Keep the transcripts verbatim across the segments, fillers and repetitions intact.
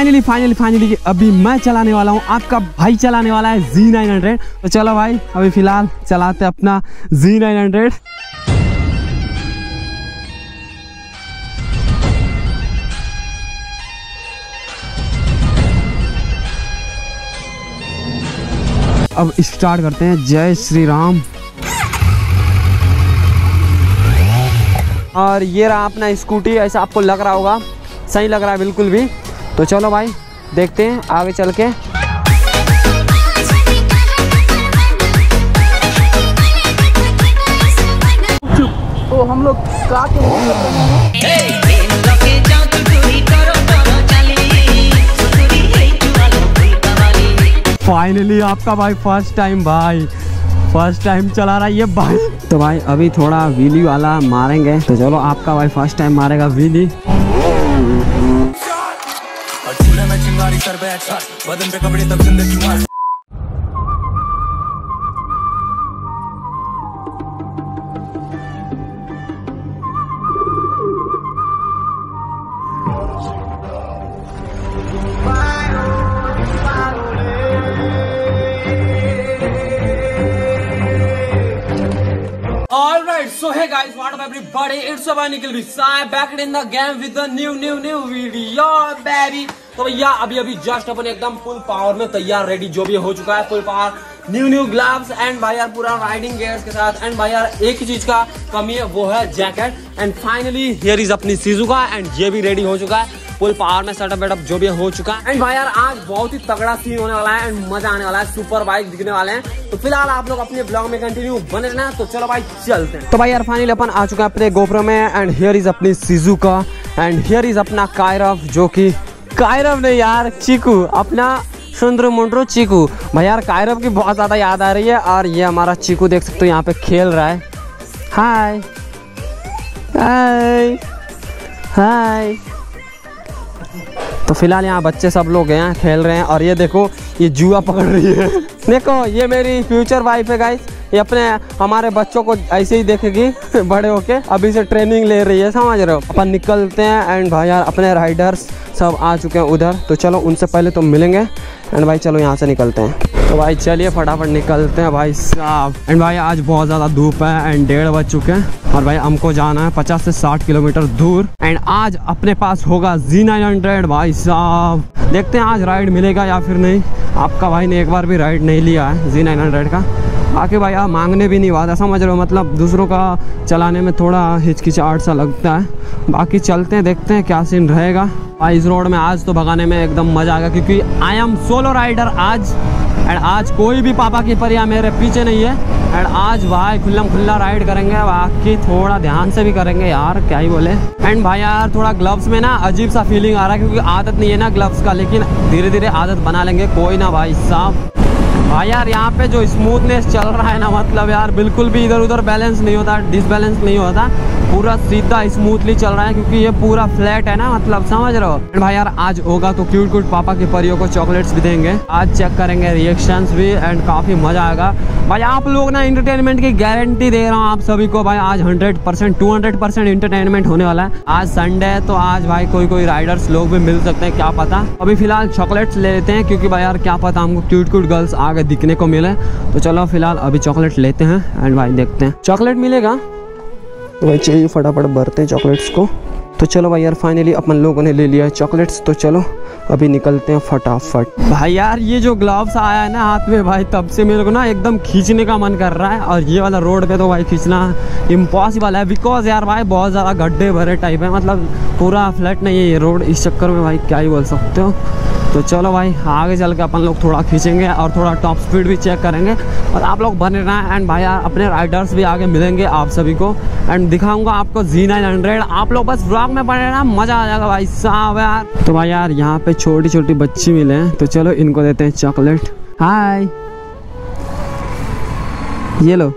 Finally finally finally अभी मैं चलाने वाला हूँ, आपका भाई चलाने वाला है जी नाइन हंड्रेड। तो चलो भाई अभी फिलहाल चलाते अपना जी नाइन हंड्रेड। अब स्टार्ट करते हैं। जय श्री राम। और ये रहा अपना स्कूटी, ऐसा आपको लग रहा होगा, सही लग रहा है बिल्कुल भी। तो चलो भाई देखते हैं आगे चल के। तो हम लोग क्या फाइनली आपका भाई फर्स्ट टाइम भाई फर्स्ट टाइम चला रहा है ये भाई। तो भाई अभी थोड़ा व्हीली वाला मारेंगे। तो चलो आपका भाई फर्स्ट टाइम मारेगा व्हीली। बदन पे कपड़े तब जिंदगी। Alright, so hey guys, what up everybody? It's your boy Nikhil Bisai back in the game with the new new new video baby। तो भैया अभी अभी जस्ट अपन एकदम फुल पावर में तैयार रेडी जो भी हो चुका है, full power, new new gloves and भाई यार पूरा राइडिंग गियर्स के साथ। एंड भाई यार एक ही चीज का कमी है, वो है jacket. And finally here is अपनी शिजुका एंड ये भी रेडी हो चुका है, फुल पावर में सेटअप वेटअप जो भी हो चुका है। एंड भाई यार आज बहुत ही तगड़ा सीन होने वाला है एंड मजा आने वाला है, सुपर बाइक दिखने वाले हैं। तो फिलहाल आप लोग अपने ब्लॉग में कंटिन्यू बने रहना। तो चलो भाई चलते हैं। तो भाई यार फाइनली अपन आ चुका है अपने गोप्रो में एंड हियर इज अपनी शिजुका एंड हियर इज अपना कायरव, जो कि कायरव नहीं यार चीकू, अपना सुंदर मुंड्रो चीकू। भाई यार कायरव की बहुत ज्यादा याद आ रही है। और ये हमारा चीकू देख सकते हो यहाँ पे खेल रहा है। हाय हाय हाय। तो फिलहाल यहाँ बच्चे सब लोग हैं खेल रहे हैं। और ये देखो ये जुआ पकड़ रही है। देखो ये मेरी फ्यूचर वाइफ है गाइस, ये अपने हमारे बच्चों को ऐसे ही देखेगी बड़े होके, अभी से ट्रेनिंग ले रही है, समझ रहे हो। अपन निकलते हैं एंड भाई यार अपने राइडर्स सब आ चुके हैं उधर। तो चलो उनसे पहले तो मिलेंगे एंड भाई चलो यहाँ से निकलते हैं। तो भाई चलिए फटाफट निकलते हैं भाई साहब। एंड भाई आज बहुत ज़्यादा धूप है एंड डेढ़ बज चुके हैं और भाई हमको जाना है पचास से साठ किलोमीटर दूर। एंड आज अपने पास होगा जी नाइन हंड्रेड भाई साहब। देखते हैं आज राइड मिलेगा या फिर नहीं। आपका भाई ने एक बार भी राइड नहीं लिया है जी नाइन हंड्रेड का। बाकी भाई आप मांगने भी नहीं वादा, समझ रहे हो, मतलब दूसरों का चलाने में थोड़ा हिचकिचाहट सा लगता है। बाकी चलते हैं देखते हैं क्या सीन रहेगा भाई इस रोड में। आज तो भगाने में एकदम मजा आएगा क्योंकि आई एम सोलो राइडर आज। एंड आज कोई भी पापा की परिया मेरे पीछे नहीं है। एंड आज भाई खुल्लम खुल्ला राइड करेंगे, बाकी थोड़ा ध्यान से भी करेंगे यार, क्या ही बोले। एंड भाई यार थोड़ा ग्लव्स में ना अजीब सा फीलिंग आ रहा है क्योंकि आदत नहीं है ना ग्लव्स का, लेकिन धीरे धीरे आदत बना लेंगे, कोई ना भाई साहब। भाई यार यहाँ पे जो स्मूथनेस चल रहा है ना, मतलब यार बिल्कुल भी इधर उधर बैलेंस नहीं होता, डिसबैलेंस नहीं होता, पूरा सीधा स्मूथली चल रहा है क्योंकि ये पूरा फ्लैट है ना, मतलब समझ रहे हो। भाई यार आज होगा तो क्यूट क्यूट पापा की परियों को चॉकलेट्स भी देंगे, आज चेक करेंगे रिएक्शंस भी एंड काफ़ी मज़ा आएगा भाई। आप लोग ना इंटरटेनमेंट की गारंटी दे रहा हूँ आप सभी को भाई। आज hundred percent two hundred percent entertainment होने वाला है। आज संडे है तो आज भाई कोई कोई राइडर्स लोग भी मिल सकते हैं, क्या पता। अभी फिलहाल चॉकलेट्स ले लेते हैं क्योंकि भाई यार क्या पता हमको क्यूट क्यूट गर्ल्स आगे दिखने को मिले। तो चलो फिलहाल अभी चॉकलेट लेते हैं एंड भाई देखते हैं चॉकलेट मिलेगा तो भाई चाहिए फटाफट भरते हैं चॉकलेट्स को। तो चलो भाई यार फाइनली अपन लोगों ने ले लिया है चॉकलेट्स। तो चलो अभी निकलते हैं फटाफट। भाई यार ये जो ग्लव्स आया है ना हाथ में, भाई तब से मेरे को ना एकदम खींचने का मन कर रहा है। और ये वाला रोड पे तो भाई खींचना इम्पॉसिबल है बिकॉज यार भाई बहुत ज़्यादा गड्ढे भरे टाइप है, मतलब पूरा फ्लैट नहीं है ये रोड। इस चक्कर में भाई क्या ही बोल सकते हो। तो चलो भाई आगे चल के अपन लोग थोड़ा खींचेंगे और थोड़ा टॉप स्पीड भी चेक करेंगे और आप लोग बने रहना। एंड भाई यार अपने राइडर्स भी आगे मिलेंगे आप सभी को एंड दिखाऊंगा आपको जी नाइन हंड्रेड। आप लोग बस व्लॉग में बने रहना, मज़ा आ जाएगा भाई साहब यार। तो भाई यार यहाँ पे छोटी छोटी बच्ची मिले हैं, तो चलो इनको देते हैं चॉकलेट। हाय ये लो,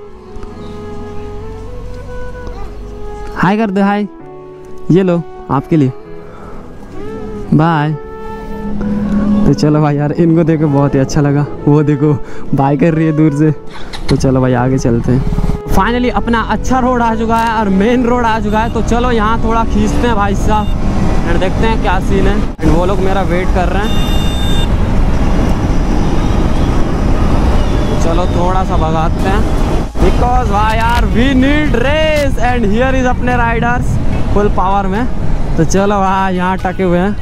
हाय कर दो, हाय ये लो आपके लिए, बाय। तो चलो भाई यार इनको देखो बहुत ही अच्छा लगा, वो देखो बाय कर रही है दूर से। तो चलो भाई आगे चलते हैं। फाइनली अपना अच्छा रोड आ चुका है और मेन रोड आ चुका है। तो चलो यहाँ थोड़ा खींचते हैं भाई साहब। एंड देखते हैं क्या सीन है। एंड वो लोग मेरा वेट कर रहे हैं। चलो थोड़ा सा भगाते हैं बिकॉज भाई यार we need race and here is अपने राइडर्स फुल पावर में। तो चलो भाई यहाँ टके हुए हैं।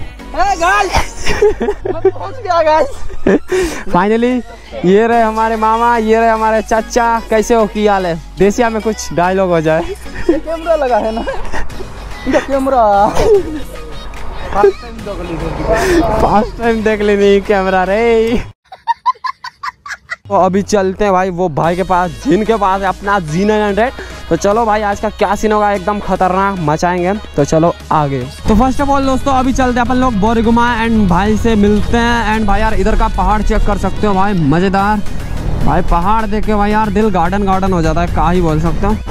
फाइनली ये रहे हमारे मामा, ये रहे हमारे चाचा। कैसे हो, की हाल है? देसिया में कुछ डायलॉग हो जाए। कैमरा लगा है ना, कैमरा फर्स्ट टाइम देख लेनी कैमरा रे। तो अभी चलते हैं भाई वो भाई के पास जिनके पास है अपना जी नाइन हंड्रेड। तो चलो भाई आज का क्या सीन होगा, एकदम खतरनाक मचाएंगे। तो चलो आगे। तो फर्स्ट ऑफ ऑल दोस्तों अभी चलते हैं अपन लोग बोरीगुमा एंड भाई से मिलते हैं। एंड भाई यार इधर का पहाड़ चेक कर सकते हो भाई, मजेदार भाई। पहाड़ देख के भाई यार दिल गार्डन गार्डन हो जाता है, क्या ही बोल सकता हूँ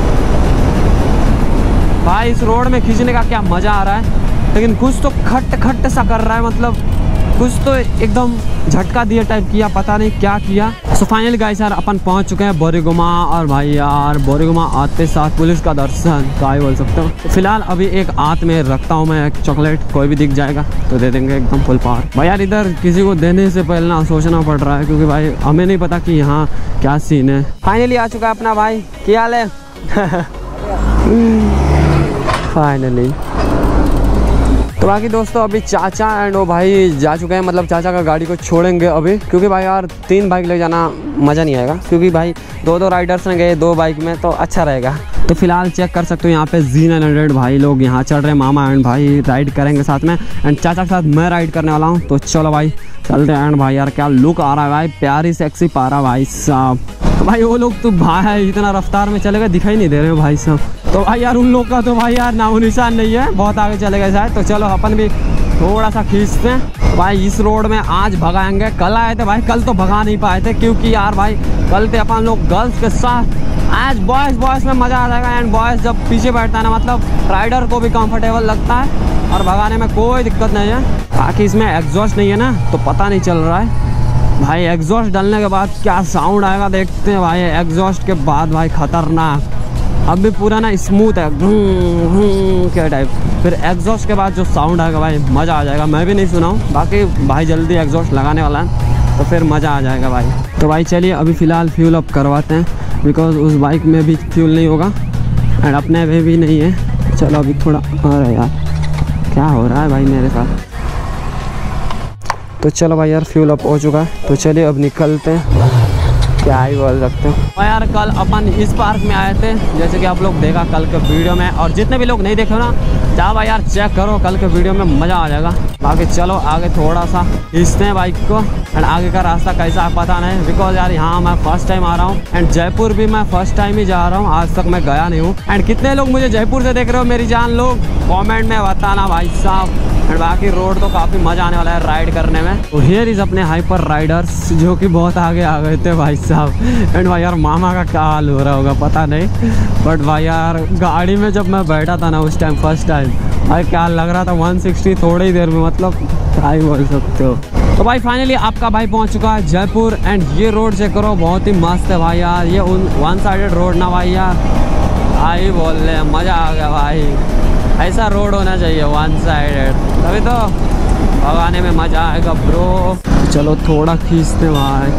भाई। इस रोड में खींचने का क्या मजा आ रहा है, लेकिन कुछ तो खट खट सा कर रहा है, मतलब कुछ तो एकदम झटका दिया टाइप किया, पता नहीं क्या किया। सो फाइनली गाइस यार अपन पहुंच चुके हैं बोरीगुमा। और भाई यार बोरीगुमा आते साथ पुलिस का दर्शन, क्या ही बोल सकता हूँ। तो फिलहाल अभी एक हाथ में रखता हूँ मैं एक चॉकलेट, कोई भी दिख जाएगा तो दे देंगे एकदम फुल पावर। भाई यार इधर किसी को देने से पहले ना सोचना पड़ रहा है, क्योंकि भाई हमें नहीं पता कि यहाँ क्या सीन है। फाइनली आ चुका है अपना भाई, क्या हाल है? फाइनली तो बाकी दोस्तों अभी चाचा एंड वो भाई जा चुके हैं, मतलब चाचा का गाड़ी को छोड़ेंगे अभी, क्योंकि भाई यार तीन बाइक ले जाना मज़ा नहीं आएगा, क्योंकि भाई दो दो राइडर्स ने गए दो बाइक में तो अच्छा रहेगा। तो फिलहाल चेक कर सकते हो यहाँ पे जी नाइन हंड्रेड भाई लोग यहाँ चढ़ रहे हैं, मामा एंड भाई राइड करेंगे साथ में। एंड चाचा के साथ मैं राइड करने वाला हूँ। तो चलो भाई चलते हैं। एंड भाई यार क्या लुक आ रहा है भाई, प्यारी सेक्सी पारा भाई साहब। तो भाई वो लोग तो भाई इतना रफ्तार में चले गए, दिखाई नहीं दे रहे हो भाई साहब। तो भाई यार उन लोग का तो भाई यार नामो निशान नहीं है, बहुत आगे चले गए शायद। तो चलो अपन भी थोड़ा सा खींचते हैं भाई। इस रोड में आज भगाएंगे, कल आए थे भाई, कल तो भगा नहीं पाए थे, क्योंकि यार भाई कल थे अपन लोग गर्ल्स के साथ। आज बॉयज़ बॉयज़ में मज़ा आ जाएगा। एंड बॉयज़ जब पीछे बैठता है ना, मतलब राइडर को भी कंफर्टेबल लगता है और भगाने में कोई दिक्कत नहीं है। बाकी इसमें एग्जॉस्ट नहीं है ना, तो पता नहीं चल रहा है भाई। एग्जॉस्ट डालने के बाद क्या साउंड आएगा देखते हैं भाई। एग्जॉस्ट के बाद भाई खतरनाक, अब भी पूरा ना स्मूथ है क्या टाइप, फिर एग्जॉस्ट के बाद जो साउंड आएगा भाई मज़ा आ जाएगा। मैं भी नहीं सुना हूँ, बाकी भाई जल्दी एग्जॉस्ट लगाने वाला है तो फिर मज़ा आ जाएगा भाई। तो भाई चलिए अभी फ़िलहाल फ्यूल अप करवाते हैं, बिकॉज उस बाइक में भी फ्यूल नहीं होगा एंड अपने में भी नहीं है। चलो अभी थोड़ा, अरे यार क्या हो रहा है भाई मेरे साथ। तो चलो भाई यार फ्यूल अप हो चुका है, तो चलिए अब निकलते हैं, क्या ही बोल सकते हैं। और यार कल अपन इस पार्क में आए थे, जैसे कि आप लोग देखा कल के वीडियो में, और जितने भी लोग नहीं देखे ना जाओ भाई यार चेक करो, कल के वीडियो में मज़ा आ जाएगा। बाकी चलो आगे थोड़ा सा खींचते हैं बाइक को। एंड आगे का रास्ता कैसा है पता नहीं, बिकॉज यार यहाँ मैं फर्स्ट टाइम आ रहा हूँ एंड जयपुर भी मैं फर्स्ट टाइम ही जा रहा हूँ, आज तक मैं गया नहीं हूँ। एंड कितने लोग मुझे जयपुर से देख रहे हो मेरी जान लोग, कॉमेंट में बताना भाई साहब। एंड बाकी रोड तो काफ़ी मज़ा आने वाला है राइड करने में। तो हियर इज़ अपने हाइपर राइडर्स जो कि बहुत आगे आ गए थे भाई साहब। एंड भाई यार मामा का क्या हाल हो रहा होगा पता नहीं, बट भाई यार गाड़ी में जब मैं बैठा था ना उस टाइम फर्स्ट टाइम, भाई क्या लग रहा था वन सिक्सटी थोड़ी ही देर में, मतलब क्या ही बोल सकते हो। तो भाई फाइनली आपका भाई पहुंच चुका है जयपुर। एंड ये रोड चेक करो, बहुत ही मस्त है भाई यार। ये वन साइडेड रोड ना भाई यार, आई बोल रहे मज़ा आ गया भाई। ऐसा रोड होना चाहिए वन साइडेड, तभी तो भगाने में मज़ा आएगा ब्रो। चलो थोड़ा खींचते भाई।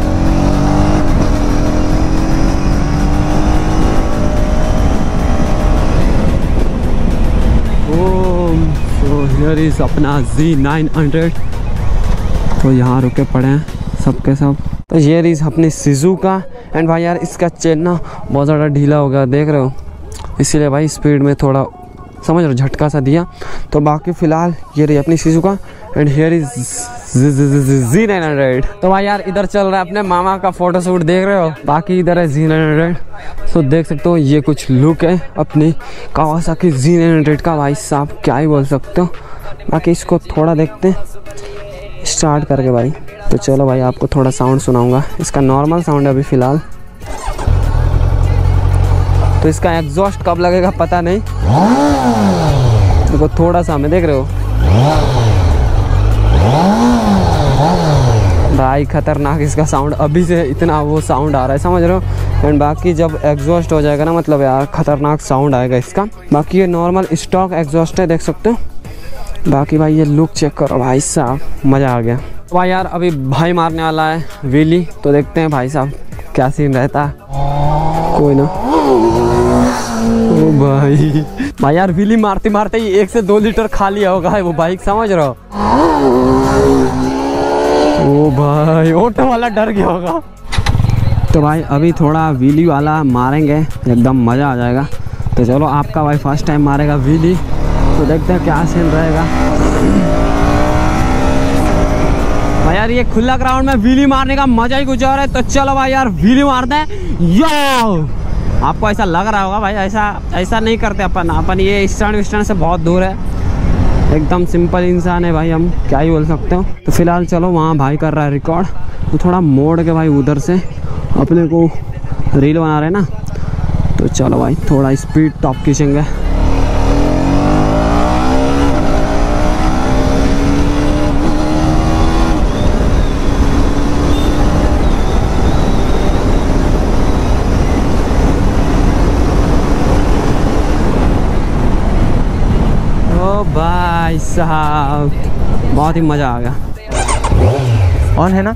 ओम सो हियर इज़ अपना जी नाइन हंड्रेड। तो यहाँ रुके पड़े हैं सब के सब। तो हियर इज़ अपनी सुजुकी। एंड भाई यार इसका चेन ना बहुत ज़्यादा ढीला हो गया, देख रहे हो, इसीलिए भाई स्पीड में थोड़ा समझ रहे झटका सा दिया। तो बाकी फ़िलहाल ये रही अपनी Suzuki. And here is G nine hundred. तो भाई यार इधर चल रहा है अपने मामा का फोटो शूट, देख रहे हो, बाकी इधर है जी नाइन हंड्रेड। सो देख सकते हो ये कुछ लुक है अपनी कावासाकी जी नाइन हंड्रेड का भाई साहब, क्या ही बोल सकते हो। बाकी इसको थोड़ा देखते हैं स्टार्ट करके भाई। तो चलो भाई आपको थोड़ा साउंड सुनाऊंगा, इसका नॉर्मल साउंड है अभी फ़िलहाल। तो इसका एग्जॉस्ट कब लगेगा पता नहीं, देखो थोड़ा सा हमें देख रहे हो भाई, खतरनाक इसका साउंड, अभी से इतना वो साउंड आ रहा है समझ रहे हो। एंड बाकी जब एग्जॉस्ट हो जाएगा ना, मतलब यार खतरनाक साउंड आएगा इसका। बाकी ये नॉर्मल स्टॉक एग्जॉस्ट है, देख सकते हो बाकी भाई ये लुक चेक करो भाई साहब, मज़ा आ गया। तो भाई यार अभी भाई मारने वाला है व्हीली, तो देखते हैं भाई साहब क्या सीन रहता है। कोई ना, ओ भाई भाई यार व्हीली मारते मारते ही एक से दो लीटर खा लिया होगा वो बाइक, समझ रहे हो। ओ भाई ऑटो वाला डर गया होगा। तो भाई अभी थोड़ा व्हीली वाला मारेंगे, एकदम मज़ा आ जाएगा। तो चलो आपका भाई फर्स्ट टाइम मारेगा व्हीली, तो देखते हैं क्या सीन रहेगा। भाई यार ये खुला ग्राउंड में व्हीली मारने का मजा ही कुछ और है। तो चलो भाई यार व्हीली मारते हैं। यो आपको ऐसा लग रहा होगा भाई, ऐसा ऐसा नहीं करते अपन अपन ये स्टैंड विस्टैंड से बहुत दूर है, एकदम सिंपल इंसान है भाई, हम क्या ही बोल सकते हो। तो फिलहाल चलो वहाँ भाई कर रहा है रिकॉर्ड, तो थोड़ा मोड़ के भाई उधर से अपने को रील बना रहे हैं ना, तो चलो भाई थोड़ा स्पीड टॉप खींचेंगे। ओ भाई साहब बहुत ही मज़ा आ गया। ऑन है ना?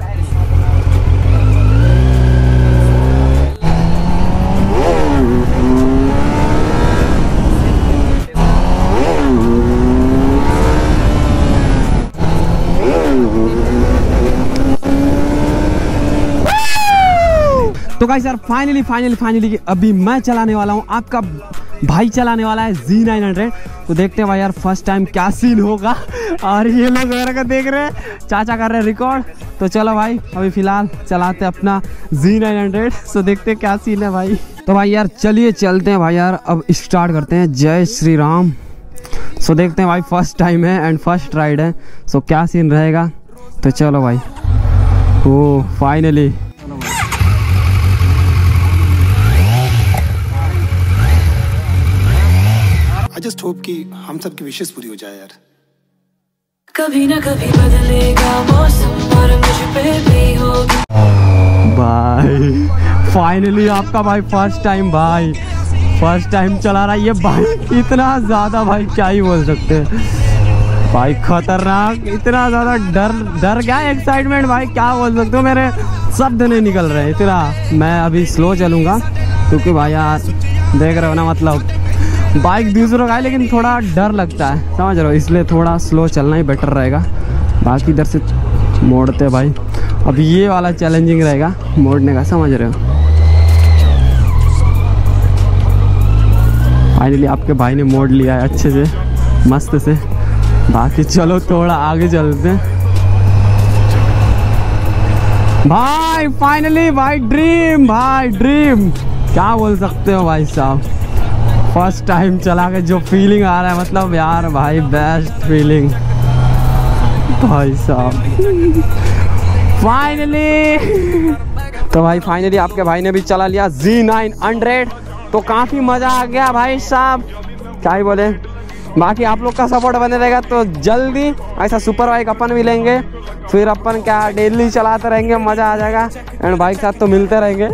तो गाइस यार फाइनली फाइनली फाइनली अभी मैं चलाने वाला हूँ, आपका भाई चलाने वाला है ज़ी नाइन हंड्रेड। तो देखते हैं भाई यार फर्स्ट टाइम क्या सीन होगा। और ये लोग मेरे को देख रहे हैं, चाचा कर रहे हैं रिकॉर्ड। तो चलो भाई अभी फिलहाल चलाते हैं अपना ज़ी नाइन हंड्रेड, सो देखते हैं क्या सीन है भाई। तो भाई यार चलिए चलते हैं भाई यार, अब स्टार्ट करते हैं। जय श्री राम। सो देखते हैं भाई फर्स्ट टाइम है एंड फर्स्ट राइड है, सो क्या सीन रहेगा। तो चलो भाई, oh finally I just hope कि हम सब की विशेष पूरी हो जाए यार। कभी ना कभी बदलेगा मौसम और मुझ पे भी होगी। भाई फाइनली आपका भाई फर्स्ट टाइम भाई फर्स्ट टाइम चला रहा है ये बाइक, इतना ज़्यादा भाई क्या ही बोल सकते हैं भाई, खतरनाक, इतना ज़्यादा डर डर गया, एक्साइटमेंट भाई क्या बोल सकते हो, मेरे शब्द नहीं निकल रहे इतना। मैं अभी स्लो चलूँगा क्योंकि भाई यार देख रहे हो ना, मतलब बाइक दूसरों का है लेकिन थोड़ा डर लगता है, समझ रहे हो, इसलिए थोड़ा स्लो चलना ही बेटर रहेगा। बाकी इधर से मोड़ते भाई, अब ये वाला चैलेंजिंग रहेगा मोड़ने का, समझ रहे हो। फाइनली आपके भाई ने मोड़ लिया है अच्छे से, मस्त से। बाकी चलो थोड़ा आगे चलते हैं भाई। फाइनली भाई ड्रीम, भाई ड्रीम क्या बोल सकते हो भाई साहब, फर्स्ट टाइम चला के जो फीलिंग आ रहा है, मतलब यार भाई बेस्ट फीलिंग भाई साहब फाइनली। तो भाई फाइनली आपके भाई ने भी चला लिया ज़ी नाइन हंड्रेड, तो काफ़ी मज़ा आ गया भाई साहब, क्या ही बोले। बाकी आप लोग का सपोर्ट बने रहेगा तो जल्दी ऐसा सुपर बाइक अपन भी लेंगे, फिर अपन क्या डेली चलाते रहेंगे, मज़ा आ जाएगा। एंड बाइक साथ तो मिलते रहेंगे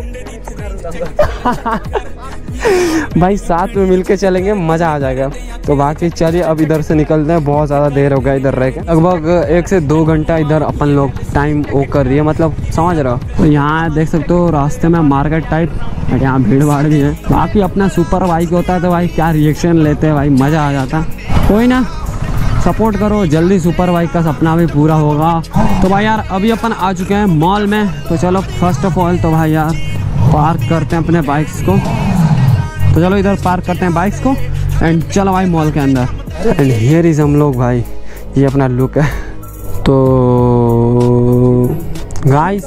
भाई, साथ में मिलके चलेंगे, मज़ा आ जाएगा। तो बाकी चलिए अब इधर से निकलते हैं, बहुत ज़्यादा देर हो गया इधर रह के, लगभग एक से दो घंटा इधर अपन लोग टाइम वो कर रही है, मतलब समझ रहे हो। तो यहाँ देख सकते हो रास्ते में मार्केट टाइप, यहाँ भीड़ भाड़ भी है। बाकी अपना सुपर बाइक होता है तो भाई क्या रिएक्शन लेते हैं भाई, मज़ा आ जाता। कोई ना, सपोर्ट करो, जल्दी सुपर बाइक का सपना भी पूरा होगा। तो भाई यार अभी अपन आ चुके हैं मॉल में, तो चलो फर्स्ट ऑफ ऑल तो भाई यार पार्क करते हैं अपने बाइक्स को। तो चलो इधर पार्क करते हैं बाइक्स को एंड चलो भाई मॉल के अंदर। एंड हियर इज हम लोग भाई, ये अपना लुक है। तो गाइस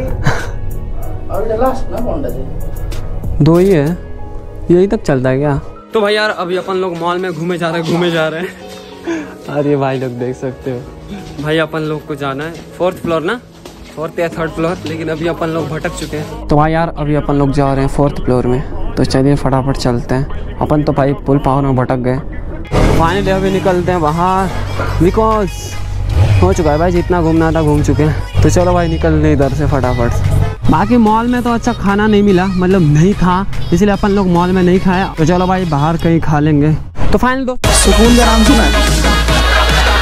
दो ही है, यही तक चलता है क्या। तो भाई यार अभी अपन लोग मॉल में घूमे जा रहे हैं घूमे जा रहे हैं अरे भाई लोग देख सकते हो भाई, अपन लोग को जाना है फोर्थ फ्लोर ना, फोर्थ या थर्ड फ्लोर, लेकिन अभी अपन लोग भटक चुके हैं। तो भाई यार अभी अपन लोग जा रहे हैं फोर्थ फ्लोर में, तो चलिए फटाफट चलते हैं। अपन तो भाई पुल पावर में भटक गए, फाइनली अभी निकलते हैं बाहर, बिकॉज हो चुका है भाई, जितना घूमना था घूम चुके हैं। तो चलो भाई निकलते इधर से फटाफट। बाकी मॉल में तो अच्छा खाना नहीं मिला, मतलब नहीं था, इसलिए अपन लोग मॉल में नहीं खाया। तो चलो भाई बाहर कहीं खा लेंगे। तो फाइनल दो सुकून का नाम सुना है?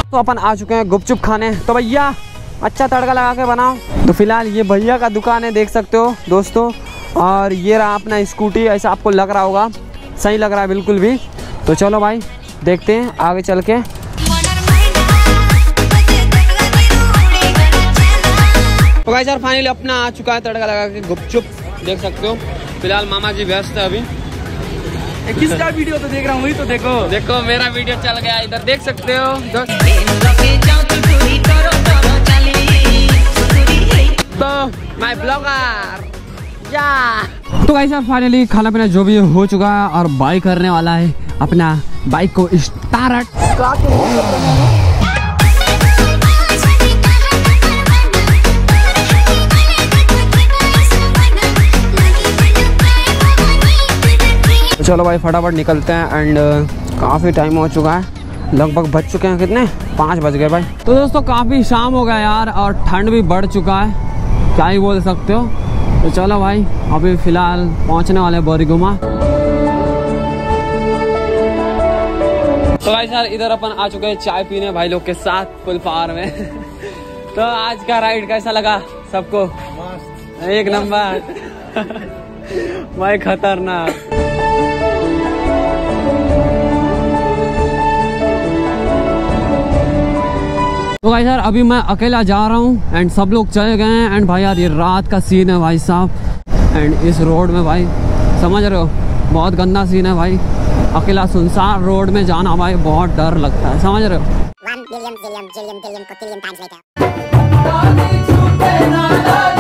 तो अपन आ चुके हैं गुपचुप खाने। तो भैया अच्छा तड़का लगा के बनाओ। तो फिलहाल ये भैया का दुकान है, देख सकते हो दोस्तों। और ये रहा अपना स्कूटी, ऐसा आपको लग रहा होगा, सही लग रहा है बिल्कुल भी। तो चलो भाई देखते हैं आगे चल के। तो गाइस यार फाइनली अपना आ चुका है तड़का लगा के गुपचुप, देख सकते हो। फिलहाल मामा जी व्यस्त है अभी। किसका वीडियो तो देख रहा हूँ, वही तो देखो देखो मेरा वीडियो चल गया इधर, देख सकते हो। तो मैं ब्लॉगर या तो गाइस यार फाइनली खाना पीना जो भी हो चुका है और बाइक करने वाला है अपना बाइक को स्टार्ट। चलो भाई फटाफट निकलते हैं। एंड काफ़ी टाइम हो चुका है, लगभग बज चुके हैं कितने, पाँच बज गए भाई। तो दोस्तों काफ़ी शाम हो गया यार और ठंड भी बढ़ चुका है, क्या ही बोल सकते हो। तो चलो भाई अभी फ़िलहाल पहुंचने वाले बोरीगुमा। तो भाई सर इधर अपन आ चुके हैं चाय पीने भाई लोग के साथ फुल पावर में। तो आज का राइड कैसा लगा सबको? एक नंबर भाई खतरनाक। तो भाई यार अभी मैं अकेला जा रहा हूँ एंड सब लोग चले गए हैं। एंड भाई यार ये रात का सीन है भाई साहब। एंड इस रोड में भाई समझ रहे हो बहुत गंदा सीन है भाई। अकेला सुनसान रोड में जाना भाई बहुत डर लगता है, समझ रहे हो। One billion, billion, billion, billion, billion times later.